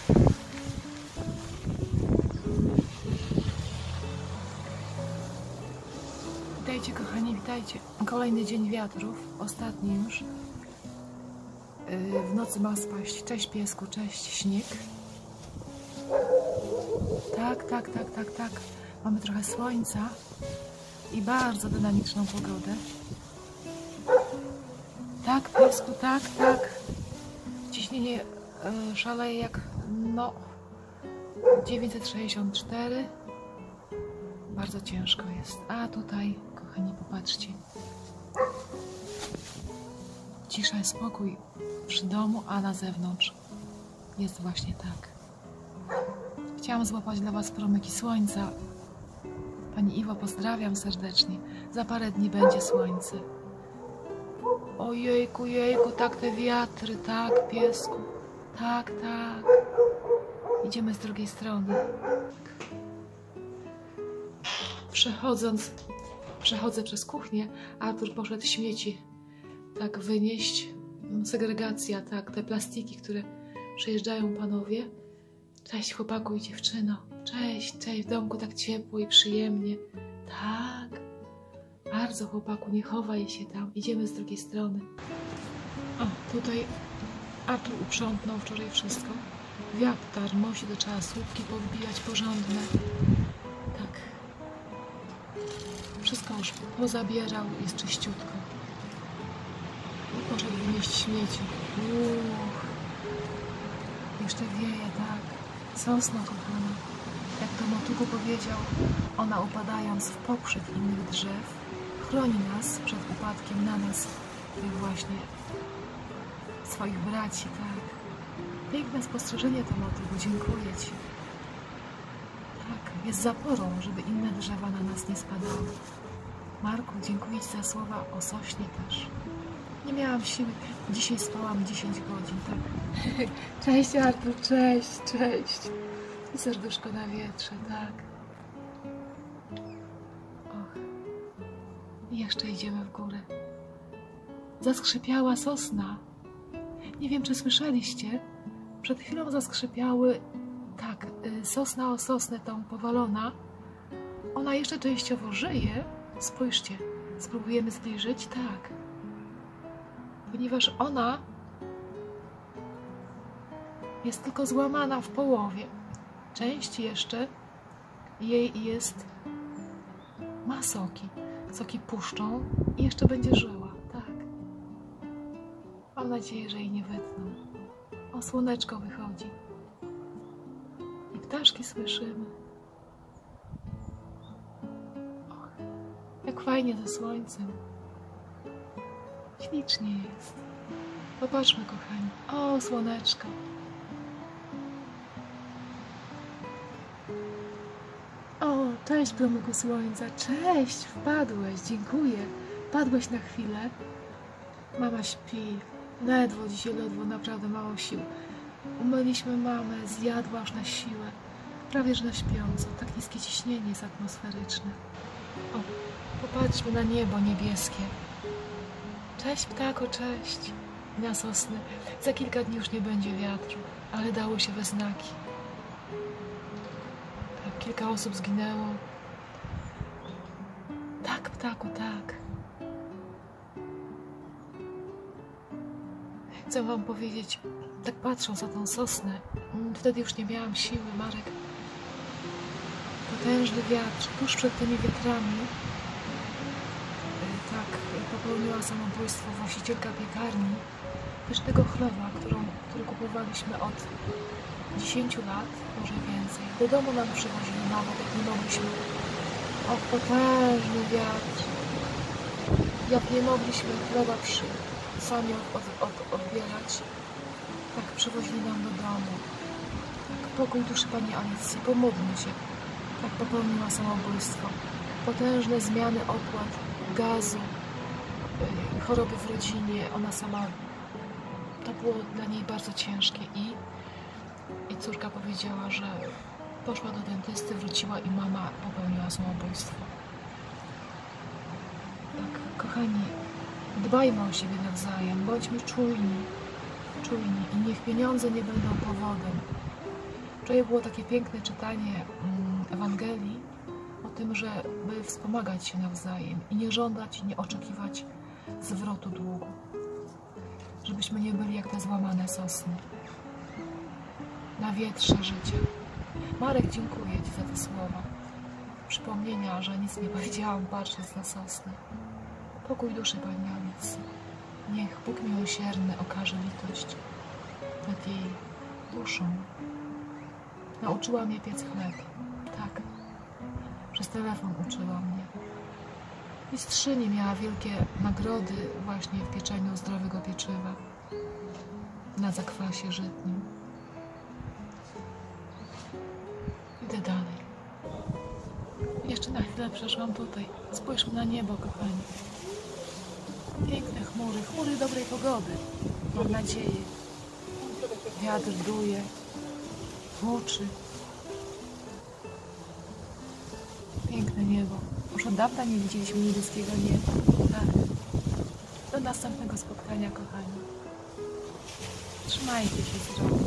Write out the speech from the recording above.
Witajcie kochani, witajcie. Kolejny dzień wiatrów, ostatni już. W nocy ma spaść. Cześć piesku, cześć śnieg. Tak. Mamy trochę słońca i bardzo dynamiczną pogodę. Tak piesku, tak. Ciśnienie szaleje jak 964. Bardzo ciężko jest. A tutaj, kochani, popatrzcie. Cisza i spokój przy domu, a na zewnątrz jest właśnie tak. Chciałam złapać dla Was promyki słońca. Pani Iwo, pozdrawiam serdecznie. Za parę dni będzie słońce. Ojejku, tak te wiatry, tak piesku. Tak. Idziemy z drugiej strony. Przechodzę przez kuchnię, Artur poszedł śmieci tak wynieść, segregacja, tak, te plastiki, które przejeżdżają panowie. Cześć chłopaku i dziewczyno, cześć, w domku tak ciepło i przyjemnie. Tak, bardzo chłopaku, nie chowaj się tam, idziemy z drugiej strony. O, tutaj Artur uprzątnął wczoraj wszystko. Wiatr musi do trzeba słupki powbijać porządne. Tak. Wszystko już pozabierał, jest czyściutko. I poszedł wynieść śmieci. Jeszcze wieje, tak. Sosna kochana. Jak to Motugu powiedział, ona upadając w pokrzyw innych drzew, chroni nas przed upadkiem na nas, tych właśnie swoich braci, tak. Piękne spostrzeżenie to Motugu, dziękuję Ci. Tak, jest zaporą, żeby inne drzewa na nas nie spadały. Marku, dziękuję Ci za słowa o sośnie też. Nie miałam siły. Dzisiaj spałam 10 godzin, tak. Cześć Artur, cześć. I serduszko na wietrze, tak. Och. I jeszcze idziemy w górę. Zaskrzypiała sosna. Nie wiem, czy słyszeliście. Przed chwilą zaskrzypiały, tak, sosna o sosnę tą powalona. Ona jeszcze częściowo żyje. Spójrzcie, spróbujemy zbliżyć, tak. Ponieważ ona jest tylko złamana w połowie. Część jeszcze jej jest, ma soki. Soki puszczą i jeszcze będzie żyła, tak. Mam nadzieję, że jej nie wytną. O, słoneczko wychodzi. I ptaszki słyszymy. Och, jak fajnie ze słońcem. Ślicznie jest. Popatrzmy, kochani. O, słoneczko. O, cześć, promyku słońca. Cześć, wpadłeś, dziękuję. Wpadłeś na chwilę. Mama śpi. Ledwo, dzisiaj ledwo, naprawdę mało sił. Umyliśmy mamę, zjadła aż na siłę. Prawie że na śpiąco. Tak niskie ciśnienie jest atmosferyczne. O, popatrzmy na niebo niebieskie. Cześć ptako, cześć. Na sosny. Za kilka dni już nie będzie wiatru, ale dało się we znaki. Tak, kilka osób zginęło. Tak, ptaku, tak. Chcę wam powiedzieć, tak patrząc na tą sosnę, wtedy już nie miałam siły, Marek. Potężny wiatr, tuż przed tymi wiatrami, tak, popełniła samobójstwo właścicielka piekarni, pysznego chleba, który kupowaliśmy od 10 lat, może więcej. Do domu nam przywozili nawet, jak nie mogliśmy. O, potężny wiatr. Jak nie mogliśmy chleba sami odbierać, tak przywozili nam do domu. Tak, pokój duszy Pani Alicji, pomódlmy się. Tak popełniła samobójstwo. Potężne zmiany opłat, gazu, choroby w rodzinie. Ona sama, to było dla niej bardzo ciężkie i córka powiedziała, że poszła do dentysty, wróciła i mama popełniła samobójstwo. Tak, kochani, dbajmy o siebie nawzajem, bądźmy czujni i niech pieniądze nie będą powodem, Wczoraj było takie piękne czytanie Ewangelii o tym, żeby wspomagać się nawzajem i nie żądać, nie oczekiwać zwrotu długu. Żebyśmy nie byli jak te złamane sosny na wietrze życia. Marek, dziękuję Ci za te słowa. Przypomnienia, że nic nie powiedziałam, patrząc na sosnę. Pokój duszy Pani Alicji. Niech Bóg miłosierny okaże litość nad jej duszą. Nauczyła mnie piec chleb. Tak. Przez telefon uczyła mnie. Mistrzyni miała wielkie nagrody właśnie w pieczeniu zdrowego pieczywa na zakwasie żytnim. Idę dalej. Jeszcze na chwilę przeszłam tutaj. Spójrzmy na niebo, kochani. Piękne chmury, chmury dobrej pogody. Mam nadzieję. Wiatr duje, huczy. Piękne niebo. Już od dawna nie widzieliśmy niebieskiego nieba. Tak. Do następnego spotkania, kochani. Trzymajcie się zdrowo.